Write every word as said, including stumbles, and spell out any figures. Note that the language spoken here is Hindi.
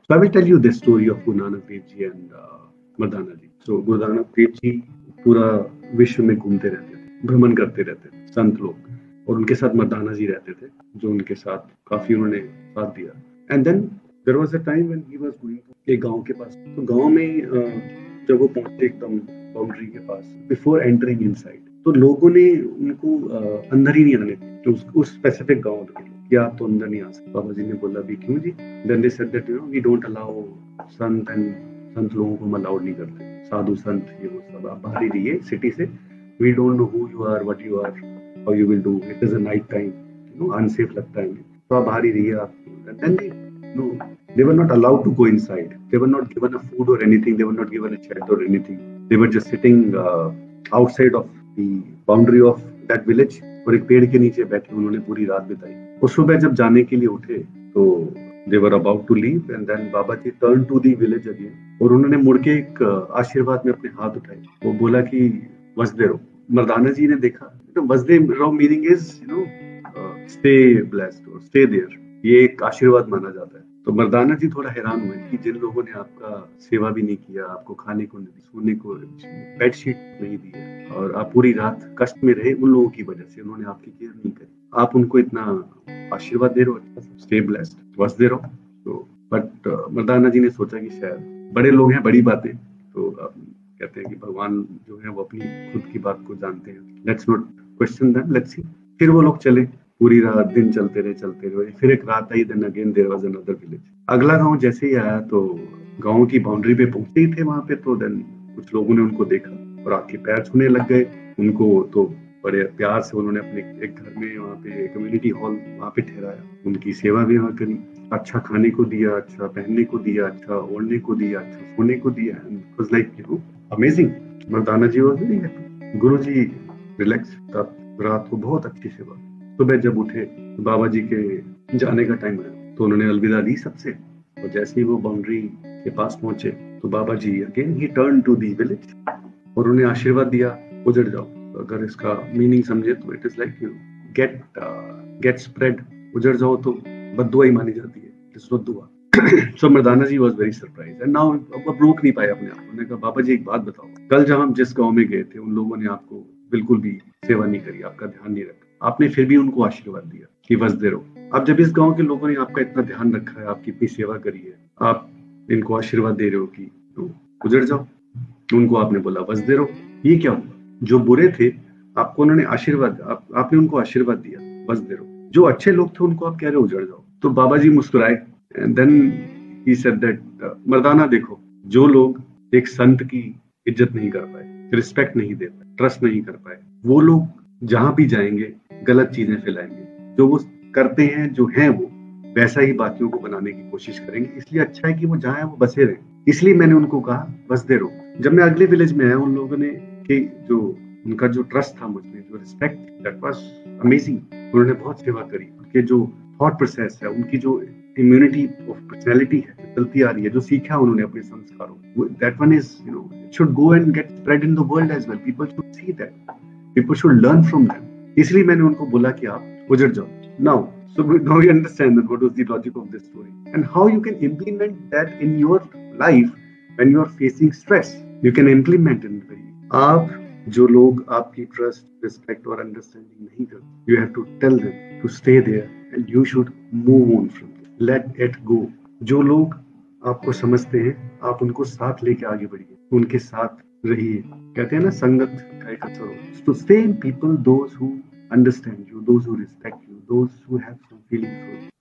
So I will tell you the story of Guru Nanak Dev Ji and uh, Mardana ji. So Guru Nanak Dev जी पूरा विश्व में घूमते रहते थे, भ्रमण करते रहते थे संत लोग, और उनके साथ मर्दाना जी रहते थे जो उनके साथ काफी उन्होंने साथ दिया. And then there was a time when he was going एक गांव के पास. तो गांव में uh, जब वो पहुंचे एकदम बाउंड्री के पास, बिफोर एंटरिंग इनसाइड, तो लोगों ने उनको uh, अंदर ही नहीं आने दिया. तो उस, उस स्पेसिफिक गांव के लोग कि आप तो अंदर नहीं आ सकते. बाबा जी ने बोला भी क्यों जी? Then they said that you know we don't allow संत एंड संत लोगों को हम अलाउड नहीं करते, साधु संत ये वो सब, आप बाहर ही रहिए सिटी से. We don't know who you are, what you are, how you will do, it is a night time, you know unsafe लगता है हमें, तो आप बाहर ही रहिए. आप then they know they were not allowed to go inside, they were not given a food or anything, they were not given a shelter or anything, they were just sitting uh, outside of the boundary of that village, और एक पेड़ के नीचे बैठे उन्होंने पूरी रात बिताई. और सुबह जब जाने के लिए उठे तो they were about to leave and then Baba ji turned to the village again, और उन्होंने मुड़ के एक आशीर्वाद में अपने हाथ उठाए. वो बोला कि वसदे रहो. मर्दाना जी ने देखा, वसदे रहो meaning is you know stay blessed और स्टे देयर, ये एक आशीर्वाद माना जाता है. तो मर्दाना जी थोड़ा हैरान हुए कि जिन लोगों ने आपका सेवा भी नहीं किया, आपको खाने को नहीं, सोने को बेडशीट नहीं दी है, और आप पूरी रात कष्ट में रहे, उन लोगों की वजह से उन्होंने आपकी केयर नहीं करी, आप उनको इतना आशीर्वाद दे रहे हो, स्टे ब्लेस्ड, बस दे रहो. तो बट मर्दाना जी ने सोचा कि शायद बड़े लोग हैं, बड़ी बातें, तो कहते हैं कि भगवान जो है वो अपनी खुद की बात को जानते हैं, let's not question them, let's see. फिर वो लोग चले, पूरी रात दिन चलते रहे चलते रहे. फिर एक रात आई, then again there was another village. अगला गांव जैसे ही आया तो गांव की बाउंड्री पे पहुंचे ही थे वहां पे, तो देन कुछ लोगों ने उनको देखा और आके पैर छूने लग गए उनको. तो बड़े प्यार से उन्होंने अपने एक घर में वहाँ पे कम्युनिटी हॉल वहाँ पे ठहराया, उनकी सेवा भी वहाँ करी, अच्छा खाने को दिया, अच्छा पहनने को दिया, अच्छा ओढ़ने को दिया, अच्छा सोने को दिया. It was like you know amazing. Mardana ji was very happy. Guruji relax, तब रात को बहुत अच्छी सेवा. सुबह जब उठे तो बाबा जी के जाने का टाइम आया, तो उन्होंने अलविदा दी सबसे, और जैसे ही वो बाउंड्री के पास पहुंचे तो बाबा जी अगेन ही टर्न टू दी विलेज और उन्हें आशीर्वाद दिया, उजड़ जाओ. अगर इसका मीनिंग समझे तो it is like you get get spread, उजड़ जाओ तो बद्दुआ ही मानी जाती है, इट इज नॉट दुआ. So Mardana ji was very surprised and now अब रोक नहीं पाए अपने आप. उन्होंने कहा बाबा जी एक बात बताओ, कल जब हम जिस गांव में गए थे उन लोगों ने आपको बिल्कुल भी सेवा नहीं करी, आपका ध्यान नहीं रखा, आपने फिर भी उनको आशीर्वाद दिया कि वसदे रहो. अब जब इस गांव के लोगों ने आपका इतना ध्यान रखा है, आपकी इतनी सेवा करी है, आप इनको आशीर्वाद दे रहे हो कि तो गुजर जाओ. उनको आपने बोला वसदे रहो. ये क्या हुआ? जो बुरे थे आपको उन्होंने आशीर्वाद, आप, आपने उनको आशीर्वाद दिया वसदे रहो. जो अच्छे लोग थे उनको आप कह रहे हो उजड़ जाओ. तो बाबा जी मुस्कुराए and then he said that Mardana देखो, जो लोग एक संत की इज्जत नहीं कर पाए, रिस्पेक्ट नहीं दे पाए, ट्रस्ट नहीं कर पाए, वो लोग जहां भी जाएंगे गलत चीजें फैलाएंगे. जो वो करते हैं, जो हैं वो वैसा ही बाकियों को बनाने की कोशिश करेंगे. इसलिए अच्छा है कि वो जहाँ है वो बसे रहे. इसलिए मैंने उनको कहा बसते रहो. जब मैं अगले विलेज में आया, उन लोगों ने कि जो उनका जो ट्रस्ट था मुझमें, जो रिस्पेक्ट, दैट वाज अमेजिंग. उन्होंने बहुत सेवा करी. उनके जो थॉट प्रोसेस है, उनकी जो इम्यूनिटी ऑफ पर्सनैलिटी है चलती आ रही है, जो सीखा उन्होंने अपने संस्कारों, that one is you know it should go and get spread in the world as well. People should see that, people should learn from them. इसलिए मैंने उनको बोला कि आप उजड़ जाओ. Now so now you understand that what was the logic of this story and how you can implement that in your life when you are facing stress. You can implement it very. आप जो लोग आपकी ट्रस्ट, रिस्पेक्ट और अंडरस्टैंडिंग नहीं करते, you have to tell them to stay there and you should move on from it. Let it go. जो लोग आपको समझते हैं, आप उनको साथ लेके आगे बढ़िए, उनके साथ रहिए. कहते हैं ना संगत का एक असर हो. So stay in people, those who understand you, those who respect you, those who have some feelings for you.